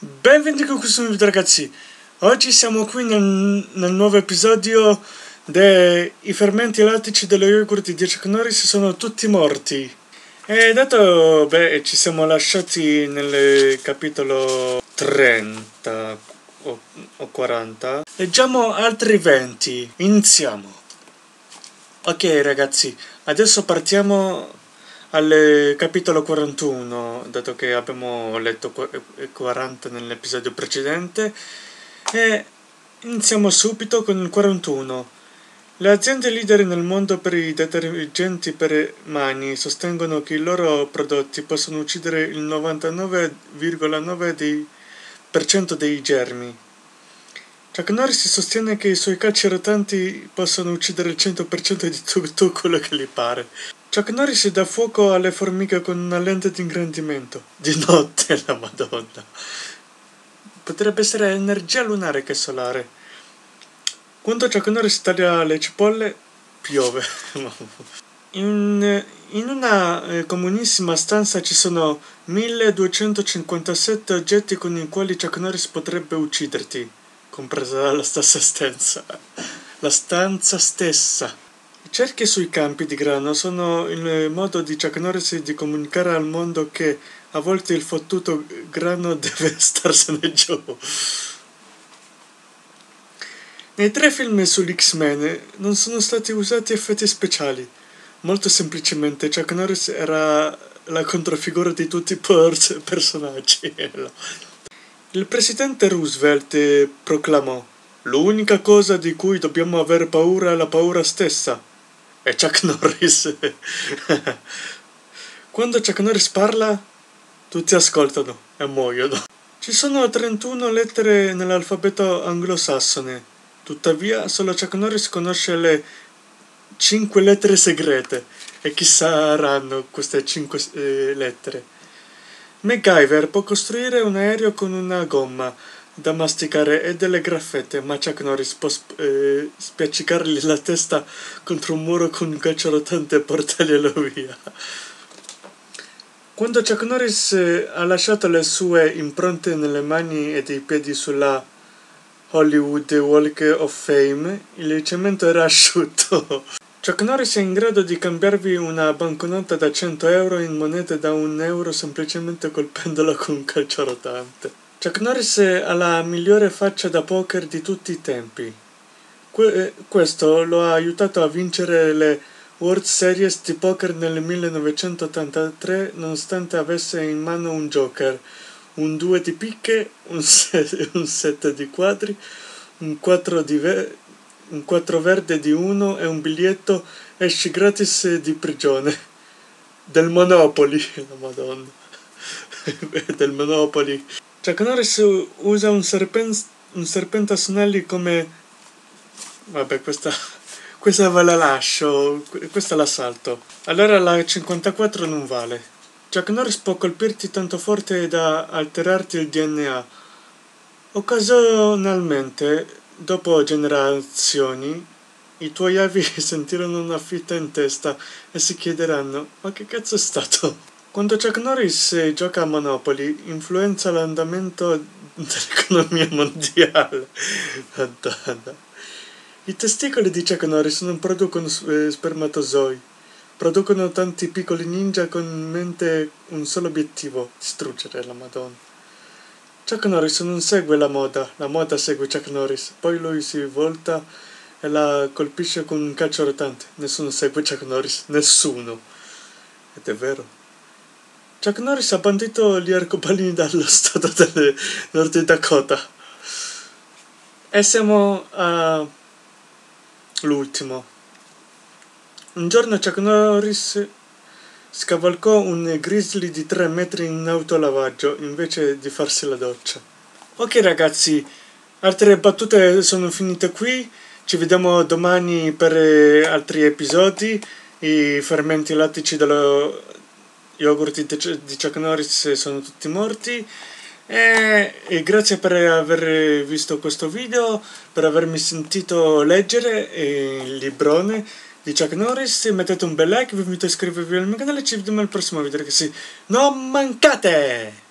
Benvenuti con questo video ragazzi. Oggi siamo qui nel nuovo episodio dei fermenti lattici dello yogurt di Chuck Norris sono tutti morti. E dato ci siamo lasciati nel capitolo 30 o 40, leggiamo altri 20. Iniziamo. Ok ragazzi, adesso partiamo al capitolo 41, dato che abbiamo letto 40 nell'episodio precedente, e iniziamo subito con il 41. Le aziende leader nel mondo per i detergenti per mani sostengono che i loro prodotti possono uccidere il 99,9% dei germi. Chuck Norris sostiene che i suoi calci rotanti possono uccidere il 100% di tutto quello che gli pare. Chuck Norris dà fuoco alle formiche con una lente di ingrandimento. Di notte, la madonna. Potrebbe essere energia lunare che solare. Quando Chuck Norris taglia le cipolle, piove. In una comunissima stanza ci sono 1257 oggetti con i quali Chuck Norris potrebbe ucciderti, compresa la stessa stanza. La stanza stessa. I cerchi sui campi di grano sono il modo di Chuck Norris di comunicare al mondo che a volte il fottuto grano deve starsene giù. Nei 3 film sull'X-Men non sono stati usati effetti speciali. Molto semplicemente Chuck Norris era la controfigura di tutti i personaggi. Il presidente Roosevelt proclamò: "L'unica cosa di cui dobbiamo aver paura è la paura stessa." E Chuck Norris. Quando Chuck Norris parla, tutti ascoltano e muoiono. Ci sono 31 lettere nell'alfabeto anglosassone. Tuttavia, solo Chuck Norris conosce le 5 lettere segrete. E chi saranno queste 5 lettere? MacGyver può costruire un aereo con una gomma da masticare e delle graffette, ma Chuck Norris può spiaccicargli la testa contro un muro con un calcio rotante e portarglielo via. Quando Chuck Norris ha lasciato le sue impronte nelle mani e dei piedi sulla Hollywood Walk of Fame, il cemento era asciutto. Chuck Norris è in grado di cambiarvi una banconota da 100 euro in monete da €1 semplicemente colpendola con un calcio rotante. Chuck Norris ha la migliore faccia da poker di tutti i tempi. Questo lo ha aiutato a vincere le World Series di poker nel 1983 nonostante avesse in mano un joker, un 2 di picche, un 7 di quadri, un 4 verde di 1 e un biglietto esci gratis di prigione. Del Monopoly, la madonna. Del Monopoly. Chuck Norris usa un serpentasnelli come... Vabbè, questa ve la lascio, questa la salto. Allora la 54 non vale. Chuck Norris può colpirti tanto forte da alterarti il DNA. Occasionalmente, dopo generazioni, i tuoi avi sentiranno una fitta in testa e si chiederanno: ma che cazzo è stato? Quando Chuck Norris gioca a Monopoly, influenza l'andamento dell'economia mondiale. Madonna. I testicoli di Chuck Norris non producono spermatozoi. Producono tanti piccoli ninja con in mente un solo obiettivo: distruggere la Madonna. Chuck Norris non segue la moda segue Chuck Norris. Poi lui si volta e la colpisce con un calcio rotante. Nessuno segue Chuck Norris, nessuno. Ed è vero. Chuck Norris ha bandito gli arcobaleni dallo stato del Nord Dakota. E siamo all'ultimo. Un giorno Chuck Norris scavalcò un grizzly di 3 metri in autolavaggio invece di farsi la doccia. Ok ragazzi, altre battute sono finite qui. Ci vediamo domani per altri episodi. I fermenti lattici dello yogurt di Chuck Norris sono tutti morti. E grazie per aver visto questo video, per avermi sentito leggere il librone di Chuck Norris. Mettete un bel like, vi invito a iscrivervi al mio canale e ci vediamo al prossimo video ragazzi. Non mancate!